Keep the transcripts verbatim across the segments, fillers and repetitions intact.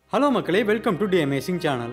Hello மக்களே, welcome to the amazing channel.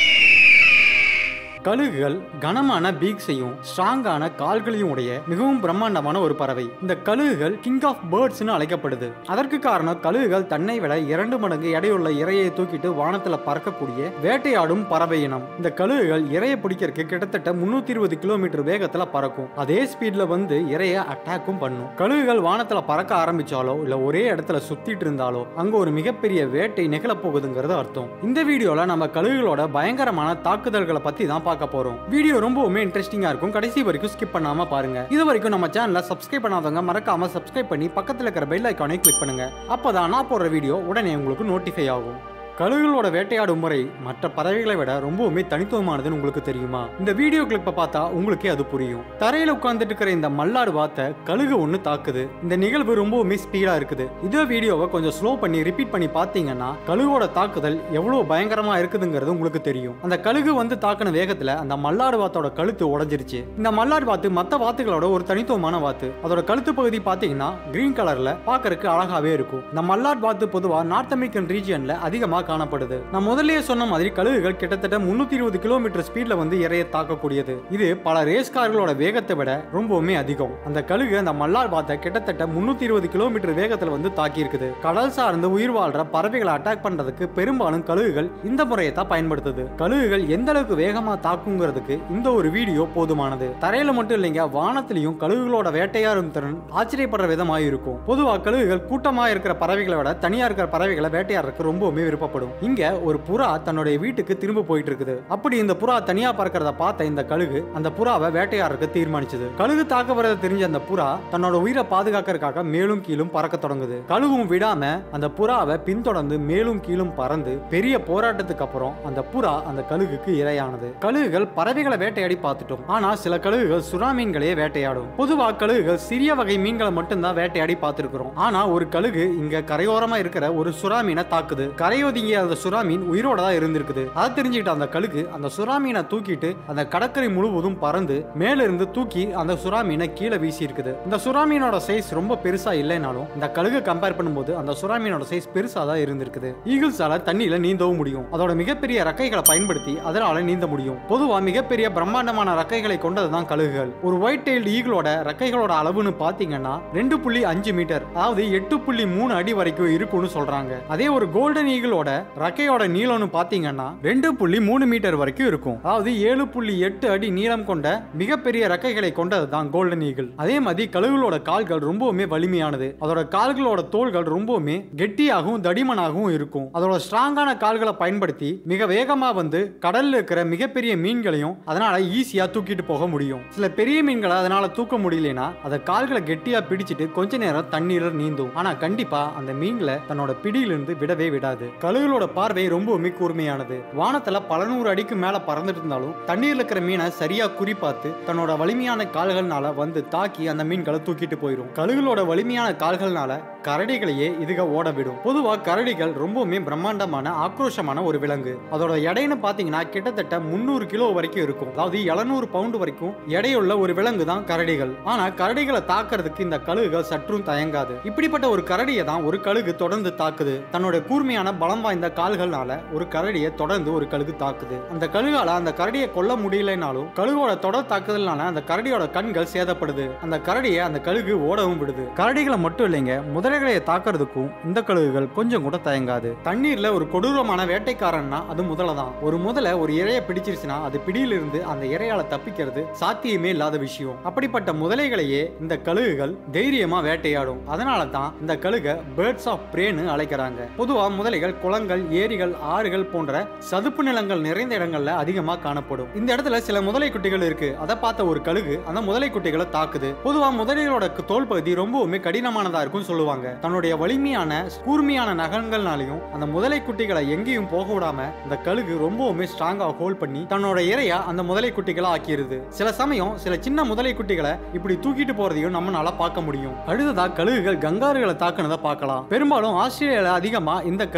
கழுகுகள் கனமான பீக்ஸையும் ஸ்ட்ராங்கான கால்களையும் உடைய மிகவும் பிரம்மாண்டமான ஒரு பறவை. இந்த கழுகுகள் கிங் ஆஃப் பேர்ட்ஸ்னு அழைக்கப்படுது. அதற்கு காரணம் கழுகுகள் தன்னை விட இரண்டு மடங்கு எடையுள்ள இரையை தூக்கிட்டு வானத்துல பறக்கக்கூடிய வேட்டையாடும் பறவை இனம். இந்த கழுகுகள் இரையை பிடிக்கிறதுக்கு கிட்டத்தட்ட முன்னூத்தி இருபது கிலோமீட்டர் வேகத்துல பறக்கும். அதே ஸ்பீட்ல வந்து இரையை அட்டாக்கும் பண்ணும். கழுகுகள் வானத்துல பறக்க ஆரம்பிச்சாலோ இல்ல ஒரே இடத்துல சுத்திட்டு இருந்தாலோ அங்க ஒரு மிகப்பெரிய வேட்டை நிகழ போகுதுங்கிறது அர்த்தம். இந்த வீடியோல நம்ம கழுகுகளோட பயங்கரமான தாக்குதல்களை பத்தி தான் போறோம். வீடியோ ரொம்பவுமே இன்ட்ரெஸ்டிங்கா இருக்கும். கடைசி வரைக்கும் ஸ்கிப் பண்ணாம பாருங்க. இது வரைக்கும் நம்ம சேனலை சப்ஸ்கிரைப் பண்ணாதவங்க மறக்காம சப்ஸ்கிரைப் பண்ணி பக்கத்துல இருக்கிற பெல் ஐகானை கிளிக் பண்ணுங்க. அப்பதான் நான் போடுற வீடியோ உடனே உங்களுக்கு நோட்டிஃபை ஆகும். கழுகுகளோட வேட்டையாடும் முறை மற்ற பறவைகளை விட ரொம்பவுமே தனித்துவமானதுன்னு உங்களுக்கு தெரியுமா? இந்த வீடியோ கிளிப்பை பார்த்தா உங்களுக்கே அது புரியும். தரையில உட்கார்ந்துட்டு இருக்கிற இந்த மல்லாடு வாத்தை கழுகு ஒண்ணு தாக்குது. இந்த நிகழ்வு ரொம்பவுமே ஸ்பீடா இருக்குது. இதே வீடியோவை கொஞ்சம் ஸ்லோ பண்ணி ரிப்பீட் பண்ணி பார்த்தீங்கன்னா கழுகோட தாக்குதல் எவ்வளவு பயங்கரமா இருக்குதுங்கிறது உங்களுக்கு தெரியும். அந்த கழுகு வந்து தாக்குன வேகத்துல அந்த மல்லாடு வாத்தோட கழுத்து உடைஞ்சிருச்சு. இந்த மல்லாடு வாத்து மத்த வாத்துகளோட ஒரு தனித்துவமான வாத்து. அதோட கழுத்து பகுதி பாத்தீங்கன்னா கிரீன் கலர்ல பாக்குறதுக்கு அழகாவே இருக்கும். இந்த மல்லாடு வாத்து பொதுவா நார்த் அமெரிக்கன் ரீஜியன்ல அதிகமா காணப்படுது. நான் முதல்லயே சொன்ன மாதிரி கழுகுகள் கிட்டத்தட்ட முன்னூத்தி இருபது கிலோமீட்டர் ஸ்பீட்ல வந்து இரையை தாக்கக்கூடியது. இது பல ரேஸ் கார்களோட வேகத்தை விட ரொம்பவுமே அதிகம். அந்த கழுகு அந்த மல்லார் வாத்தை கிட்டத்தட்ட முன்னூத்தி இருபது கிலோமீட்டர் வேகத்துல வந்து தாக்கி இருக்குது. கடல் சார்ந்து உயிர் வாழ்ற பறவைகளை அட்டாக் பண்றதுக்கு பெரும்பாலும் கழுகுகள் இந்த முறையை தான் பயன்படுத்துது. கழுகுகள் எந்த அளவுக்கு வேகமா தாக்குங்கிறதுக்கு இந்த ஒரு வீடியோ போதுமானது. தரையில மட்டும் இல்லைங்க, வானத்திலையும் கழுகுகளோட வேட்டையாடும் திறன் ஆச்சரியப்படுற விதமாக இருக்கும். பொதுவா கழுகுகள் கூட்டமா இருக்கிற பறவைகளை விட தனியா இருக்கிற பறவைகளை வேட்டையாடுறதுக்கு ரொம்பவுமே விருப்பப்படும். இங்க ஒரு புறா தன்னுடைய வீட்டுக்கு திரும்ப போயிட்டு இருக்குது. அப்படி இந்த புறா தனியா பறக்கிறத பார்த்த இந்த கழுகு அந்த புறாவை வேட்டையாடுறதுக்கு தீர்மானிச்சது. கழுகு தாக்க வரத தெரிஞ்ச அந்த புறா தன்னோட உயிரை பாதுகாக்கிறதுக்காக மேலும் கீழும் பறக்க தொடங்குது. கழுகும் விடாம அந்த புறாவை பின்தொடர்ந்து மேலும் கீழும் பறந்து பெரிய போராட்டத்துக்கு அப்புறம் அந்த புறா அந்த கழுகுக்கு இரையானது. கழுகுகள் பறவைகளை வேட்டையாடி பார்த்துட்டோம். ஆனா சில கழுகுகள் சுறா மீன்களையே வேட்டையாடும். பொதுவா கழுகுகள் சிறிய வகை மீன்களை மட்டும்தான் வேட்டையாடி பார்த்திருக்கிறோம். ஆனா ஒரு கழுகு இங்க கரையோரமா இருக்கிற ஒரு சுறா மீனை தாக்குது. கரையோதி அந்த சுறா மீன் உயிரோட தான் இருந்திருக்குது. அதை தெரிஞ்சுக்கிட்ட அந்த கழுகு அந்த சுறா மீனை தூக்கிட்டு அந்த கடற்கரை முழுவதும் பறந்து மேல இருந்து தூக்கி அந்த சுறா மீனை கீழே வீசி இருக்குது. இந்த சுறா மீனோட சைஸ் ரொம்ப பெருசா இல்லைனாலும் இந்த கழுகு கம்பேர் பண்ணும்போது அந்த சுறா மீனோட சைஸ் பெருசா தான் இருந்திருக்குது. ஈகிள்ஸால தண்ணியில நீந்தவும் முடியும். அதோட மிகப்பெரிய ரெக்கைகளை பயன்படுத்தி அதனால நீந்த முடியும். பொதுவா மிகப்பெரிய பிரம்மாண்டமான ரெக்கைகளை கொண்டதுதான் கழுகுகள். ஒரு ஒயிட் டெயில்டு ஈகிளோட ரெக்கைகளோட அளவுன்னு பாத்தீங்கன்னா ரெண்டு புள்ளி அஞ்சு மீட்டர், அதாவது எட்டு புள்ளி மூணு அடி வரைக்கும் இருக்கும்னு சொல்றாங்க. அதே ஒரு கோல்டன் ஈகிளோட ரெக்கையோட நீளம்னு பாத்தீங்கன்னா ரெண்டு புள்ளி மூணு மீட்டர் வரைக்கும் இருக்கும். அதாவது ஏழு புள்ளி எட்டு அடி நீளம் கொண்ட மிகப்பெரிய ரெக்கைகளை கொண்டதுதான் கோல்டன் ஈகிள். அதே மாதிரி கழுகுகளோட கால்கள் ரொம்பவுமே வலிமையானது. அதோட கால்களோட தோள்கள் ரொம்பவுமே கெட்டியாகவும் தடிமனாகவும் இருக்கும். அதோட ஸ்ட்ராங்கான கால்களை பயன்படுத்தி மிக வேகமா வந்து கடல்ல இருக்கிற மிகப்பெரிய மீன்களையும் அதனால ஈஸியா தூக்கிட்டு போக முடியும். சில பெரிய மீன்களை அதனால தூக்க முடியலனா அத கால்களை கெட்டியா பிடிச்சிட்டு கொஞ்ச நேரம் தண்ணீர நீந்தும். ஆனா கண்டிப்பா அந்த மீன்களை தன்னோட பிடியிலிருந்து விடவே விடாது. கழுகுகளோட பார்வை ரொம்பவுமே கூர்மையானது. வானத்துல பல நூறு அடிக்கு மேல பறந்துட்டு இருந்தாலும் தண்ணீர்ல இருக்கிற மீனை சரியா குறிப்பாத்து தன்னோட வலிமையான கால்கள்னால வந்து தாக்கி அந்த மீன்களை தூக்கிட்டு போயிடும். கழுகுகளோட வலிமையான கால்கள்னால கரடிகளையே இதுக ஓட விடும். பொதுவா கரடிகள் ரொம்பவுமே பிரம்மாண்டமான ஆக்ரோஷமான ஒரு விலங்கு. அதோட எடைன்னு பாத்தீங்கன்னா கிட்டத்தட்ட முன்னூறு கிலோ வரைக்கும் இருக்கும். அதாவது எழுநூறு பவுண்டு வரைக்கும் எடையுள்ள ஒரு விலங்கு தான் கரடிகள். ஆனா கரடிகளை தாக்குறதுக்கு இந்த கழுகுகள் சற்றும் தயங்காது. இப்படிப்பட்ட ஒரு கரடியை தான் ஒரு கழுகு தொடர்ந்து தாக்குது. தன்னோட கூர்மையான பலம் வாய்ந்த கால்கள்னால ஒரு கரடியை தொடர்ந்து ஒரு கழுகு தாக்குது. அந்த கழுகால அந்த கரடியை கொல்ல முடியலனாலும் கழுகோட தொடர் தாக்குதல்னால அந்த கரடியோட கண்கள் சேதப்படுது. அந்த கரடியை அந்த கழுகு ஓடவும் விடுது. கரடிகளை மட்டும் இல்லைங்க, முதலைகளை தாக்குறதுக்கும் இந்த கழுகுகள் கொஞ்சம் கூட தயங்காது. தண்ணீர்ல ஒரு கொடூரமான வேட்டைக்காரன்னா அது முதலை தான். ஒரு முதலை ஒரு இரையை பிடிச்சிருச்சுன்னா அது பிடியிலிருந்து அந்த இரையால தப்பிக்கிறது சாத்தியமே இல்லாத விஷயம். அப்படிப்பட்ட முதலைகளையே இந்த கழுகுகள் தைரியமா வேட்டையாடும். அதனால தான் இந்த கழுக பேர்ட்ஸ் ஆஃப் பிரேன்னு அழைக்கிறாங்க. பொதுவா முதலைகள் குளங்கள், ஏரிகள், ஆறுகள் போன்ற சதுப்பு நிலங்கள் நிறைந்த இடங்கள்ல அதிகமா காணப்படும். இந்த இடத்துல சில முதலை குட்டிகள் இருக்கு. அதை பார்த்த ஒரு கழுகு அந்த முதலை குட்டிகளை தாக்குது. பொதுவா முதலைகளோட தோல் பகுதி ரொம்பவுமே கடினமானதா இருக்கும் சொல்லுவாங்க. தன்னுடைய வலிமையான கூர்மையான நகங்கள்னாலையும் அந்த முதலை குட்டிகளை எங்கேயும் போக விடாம இந்த கழுகு ரொம்பவுமே ஸ்ட்ராங்கா ஹோல்ட் பண்ணி தன்னோட இரையா அந்த முதலை குட்டிகளை ஆக்கிடுது. சில சமயம் சில சின்ன முதலை குட்டிகளை இப்படி தூக்கிட்டு போறதையும் நம்மளால பார்க்க முடியும். அடுத்ததா கழுகுகள் கங்காருகளை தாக்குனதை பார்க்கலாம். பெரும்பாலும் ஆஸ்திரேலியால அதிகமா இந்த கங்காருகள்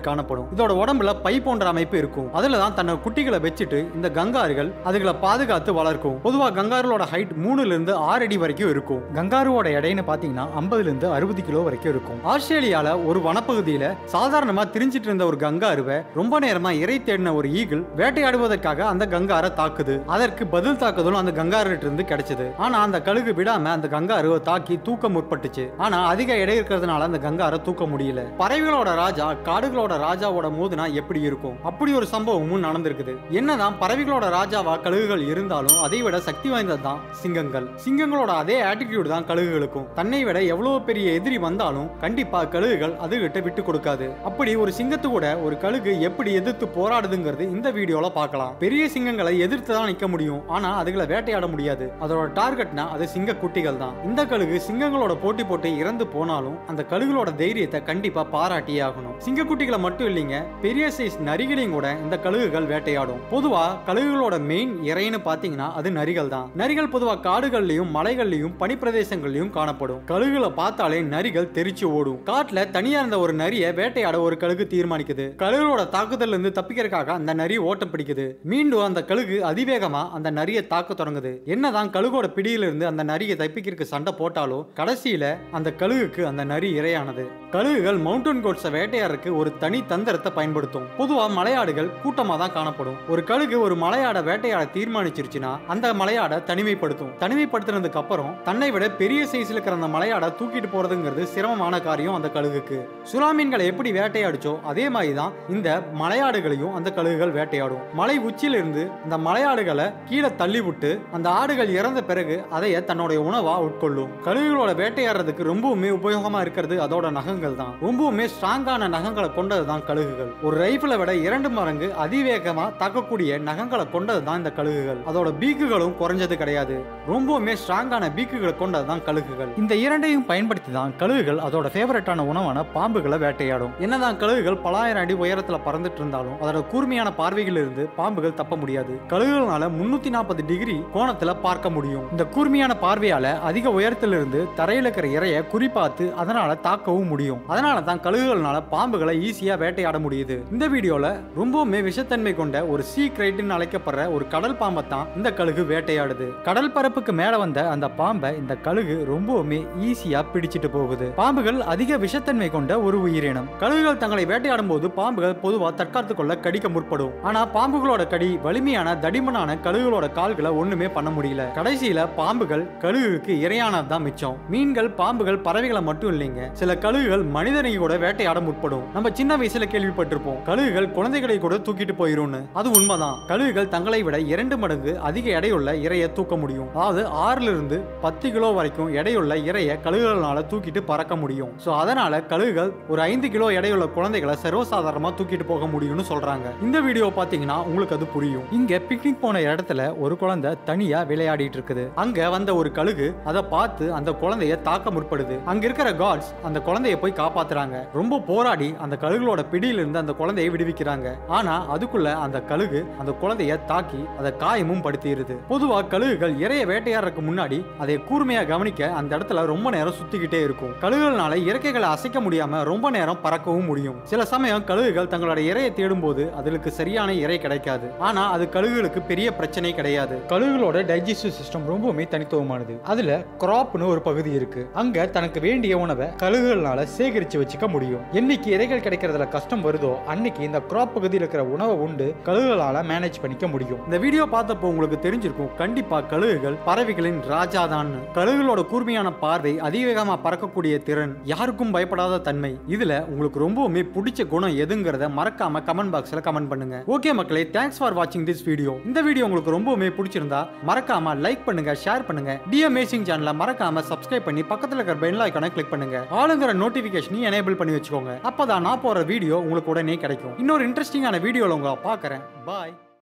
கழுகுகள் காணப்படும். இதோட உடம்புல பை போன்ற அமைப்பு இருக்கும். அதுல தான் தன்னோட குட்டிகளை வச்சுட்டு இந்த கங்காருகள் அதுகளை பாதுகாத்து வளர்க்கும். பொதுவா கங்காருவோட ஹைட் மூணுல இருந்து ஆறு அடி வரைக்கும் இருக்கும். கங்காருவோட எடைன்னு பாத்தீங்கன்னா ஐம்பதுல இருந்து அறுபது கிலோ வரைக்கும் இருக்கும். ஆஸ்திரேலியால ஒரு வனப்பகுதியில சாதாரணமா திரிஞ்சிட்டு இருந்த ஒரு கங்காருவை ரொம்ப நேரமா இறை தேடின ஒரு ஈகிள் வேட்டையாடுவதற்காக அந்த கங்காரை தாக்குது. அதற்கு பதில் தாக்குதலும் அந்த கங்காருகிட்ட இருந்து கிடைச்சது. ஆனா அந்த கழுகு விடாம அந்த கங்காருவை தாக்கி தூக்க முற்பட்டுச்சு. ஆனா அதிக எடை இருக்கிறதுனால அந்த கங்காரை தூக்க முடியல. பறவைகளோட ராஜா காடுகளோட ராஜாவோட மோதுனா எப்படி இருக்கும்? அப்படி ஒரு சம்பவமும் நடந்திருக்குது. என்னதான் பறவைகளோட ராஜாவா கழுகுகள் இருந்தாலும் அதை விட சக்தி வாய்ந்ததுதான் சிங்கங்கள். சிங்கங்களோட அதே ஆட்டிடியூட் தான் கழுகுகளுக்கும். தன்னை விட எவ்வளவு பெரிய எதிரி வந்தாலும் கண்டிப்பா கழுகுகள் அதுகிட்ட விட்டு கொடுக்காது. அப்படி ஒரு சிங்கத்து கூட ஒரு கழுகு எப்படி எதிர்த்து போராடுதுங்கிறது இந்த வீடியோல பார்க்கலாம். பெரிய சிங்கங்களை எதிர்த்து தான் நிக்க முடியும். ஆனா அதுகளை வேட்டையாட முடியாது. அதோட டார்கெட்னா அது சிங்க குட்டிகள் தான். இந்த கழுகு சிங்கங்களோட போட்டி போட்டு இறந்து போனாலும் அந்த கழுகுகளோட தைரியத்தை கண்டிப்பா பாராட்டியே ஆகணும். சிங்க குட்டிகளை மட்டும் இல்லைங்க, பெரிய சைஸ் நரிகளையும் கூட இந்த கழுகுகள் வேட்டையாடும். பொதுவா கழுகுகளோட மெயின் இறைன்னு பாத்தீங்கன்னா அது நரிகள் தான். நரிகள் பொதுவா காடுகள்லயும் மலைகள்லயும் பனிப்பிரதேசங்கள்லயும் காணப்படும். கழுகுகளை பார்த்தாலே நரிகள் தெரிச்சு ஓடும். காட்டுல தனியா இருந்த ஒரு நரியை வேட்டையாட ஒரு கழுகு தீர்மானிக்குது. கழுகுகளோட தாக்குதல்ல இருந்து தப்பிக்கிறதுக்காக அந்த நரி ஓட்டம் பிடிக்குது. மீண்டும் அந்த கழுகு அதிவேகமா அந்த நரியை தாக்க தொடங்குது. என்னதான் கழுகோட பிடியில இருந்து அந்த நரியை தப்பிக்கிறதுக்கு சண்டை போட்டாலும் கடைசியில அந்த கழுகுக்கு அந்த நரி இரையானது. கழுகுகள் மவுண்டன் கோட்ஸை வேட்டையாடுறதுக்கு ஒரு தனி தந்திரத்தை பயன்படுத்தும். பொதுவா மலையாடுகள் கூட்டமா தான் காணப்படும். ஒரு கழுகு ஒரு மலையாட வேட்டையாட தீர்மானிச்சிருச்சுன்னா அந்த மலையாட தனிமைப்படுத்தும். தனிமைப்படுத்தினதுக்கு அப்புறம் தன்னை விட பெரிய சைஸ்ல இருக்கிற அந்த மலையாட தூக்கிட்டு போறதுங்கிறது சிரமமான காரியம் அந்த கழுகுக்கு. சுறாமீன்களை எப்படி வேட்டையாடுச்சோ அதே மாதிரிதான் இந்த மலையாடுகளையும் அந்த கழுகுகள் வேட்டையாடும். மலை உச்சியில இருந்து அந்த மலையாடுகளை கீழே தள்ளி விட்டு அந்த ஆடுகள் இறந்த பிறகு அதைய தன்னுடைய உணவா உட்கொள்ளும். கழுகுகளோட வேட்டையாடுறதுக்கு ரொம்பவுமே உபயோகமா இருக்கிறது அதோட நகங்கள் தான். ரொம்பவுமே ஸ்ட்ராங்கான நகங்களை கொண்டதுதான் கழுகுகள். ஒரு ரைபிளை விட இரண்டு மடங்கு அதிவேகமா தாக்கக்கூடிய நகங்களை கொண்டதுதான் இந்த கழுகுகள். அதோட பீக்குகளும் குறைஞ்சது கிடையாது. ரொம்பவுமே ஸ்ட்ராங்கான பீக்குகளை கொண்டதுதான் கழுகுகள். இந்த இரண்டையும் பயன்படுத்தி தான் கழுகுகள் அதோட ஃபேவரட்டான உணவான பாம்புகளை வேட்டையாடும். என்னதான் கழுகுகள் பலாயிரம் அடி உயரத்துல பறந்துட்டு இருந்தாலும் அதோட கூர்மையான பார்வைகள் இருந்து பாம்புகள் தப்ப முடியாது. கழுகுகளால முன்னூத்தி நாற்பது டிகிரி கோணத்துல பார்க்க முடியும். இந்த கூர்மையான பார்வையால அதிக உயரத்திலிருந்து தரையில இருக்கிற இறைய குறிப்பாத்து அதனால தாக்கவும் முடியும். அதனால தான் கழுகுகளால பாம்புகளை ஈஸியா வேட்டையாட முடியுது. இந்த வீடியோல ரொம்பவுமே விஷத்தன்மை கொண்ட ஒரு சீ கிரைட்னு அழைக்கப்படுற ஒரு கடல் பாம்பை தான் இந்த கழுகு வேட்டையாடுது. கடல் பரப்புக்கு மேல வந்த அந்த பாம்பை இந்த கழுகு ரொம்பவுமே ஈஸியா பிடிச்சிட்டு போகுது. பாம்புகள் அதிக விஷத்தன்மை கொண்ட ஒரு உயிரினம். கழுகுகள் தங்களை வேட்டையாடும் போது பாம்புகள் பொதுவா தற்காத்து கொள்ள கடிக்க முற்படும். ஆனா பாம்புகளோட கடி வலிமையான தடிமனான கழுகுகளோட கால்களை ஒண்ணுமே பண்ண முடியல. கடைசியில பாம்புகள் கழுகுக்கு இரையானதான் மிச்சம். மீன்கள் பாம்புகள் பறவைகளை மட்டும் இல்லைங்க, சில கழுகுகள் மனிதனை கூட வேட்டையாட முற்படும். நம்ம சின்ன வயசுல கேள்விப்பட்டிருப்போம் கழுகுகள் குழந்தைகளை கூட தூக்கிட்டு போயிரும்னு. அது உண்மைதான். கழுகுகள் தங்களை விட இரண்டு மடங்கு அதிக எடையுள்ள இரையை தூக்க முடியும். அதாவது ஆறுல இருந்து பத்து கிலோ வரைக்கும் எடையுள்ள இரைய கழுகுகளால தூக்கிட்டு பறக்க முடியும். சோ அதனால கழுகுகள் ஒரு ஐந்து கிலோ எடையுள்ள குழந்தைகளை சர்வசாதாரணமா தூக்கிட்டு போக முடியும்னு சொல்றாங்க. இந்த வீடியோ பாத்தீங்கன்னா உங்களுக்கு அது புரியும். இங்க பிக்னிக் போன இடத்துல ஒரு குழந்தை தனியா விளையாடிட்டு இருக்குது. அங்க வந்த ஒரு கழுகு அதை பார்த்து அந்த குழந்தைய தாக்க முற்படுது. அங்க இருக்கிற கார்ட்ஸ் அந்த குழந்தைய போய் காப்பாத்துறாங்க. ரொம்ப போராடி அந்த கழுகுகளோட பிடியில இருந்து அந்த குழந்தையை விடுவிக்கிறாங்க. ஆனா அதுக்குள்ள அந்த கழுகு அந்த குழந்தைய தாக்கி அதை காயமும் படுத்திடுது. பொதுவா கழுகுகள் இறைய வேட்டையாடுறதுக்கு முன்னாடி அதை கூர்மையா கவனிக்க அந்த இடத்துல ரொம்ப நேரம் சுத்திக்கிட்டே இருக்கும். கழுகுகளால இறக்கைகளை அசைக்க முடியாம ரொம்ப நேரம் பறக்கவும் முடியும். சில சமயம் கழுகுகள் தங்களோட இறையை தேடும் போது அதுக்கு சரியான இறை கிடைக்காது. ஆனா அது கழுகுகளுக்கு பெரிய பிரச்சனை கிடையாது. கழுகுகளோட டைஜஸ்டிவ் சிஸ்டம் ரொம்பவுமே தனித்துவமானது. அதுல கிராப்னு ஒரு பகுதி இருக்கு. அங்க தனக்கு வேண்டிய உணவை கழுகுகளால சேகரிச்சு வச்சுக்க முடியும். என்னைக்கு இறைகள் கிடைக்கிறதுல கஷ்டம் வருதோ அன்னைக்கு இந்த கிராப் பகுதியில் இருக்கிற உணவை உண்டு கழுகுகளால மேனேஜ் பண்ணிக்க முடியும். இந்த வீடியோ பார்த்தப்போ உங்களுக்கு தெரிஞ்சிருக்கும் கண்டிப்பா கழுகுகள் பறவைகளின் ராஜா தான். கழுகுகளோட கூர்மையான பார்வை, அதிவேகமா பறக்கக்கூடிய திறன், யாருக்கும் பயப்படாத தன்மை, இதுல உங்களுக்கு ரொம்பவுமே பிடிச்ச குணம் எதுங்கிறத மறக்காம கமெண்ட் பாக்ஸ்ல கமெண்ட் பண்ணுங்க. ஓகே மக்களே, தேங்க்ஸ் ஃபார் வாட்சிங் திஸ் வீடியோ. இந்த வீடியோ உங்களுக்கு ரொம்பவுமே பிடிச்சிருந்தா மறக்காம லைக் பண்ணுங்க, ஷேர் பண்ணுங்க. டி அமேசிங் சேனலை மறக்காம சப்ஸ்கிரைப் பண்ணி பக்கத்துல இருக்கிற பெல் ஐகானை கிளிக் பண்ணுங்க. ஆளுங்கிற நோட்டிபிகேஷன் எனேபிள் பண்ணி வச்சுக்கோங்க. அப்பதான் நான் போற வீடியோ உங்களுக்கு உடனே கிடைக்கும். இன்னொரு இன்ட்ரெஸ்டிங்கான வீடியோல உங்களை பார்க்கறேன். பாய்.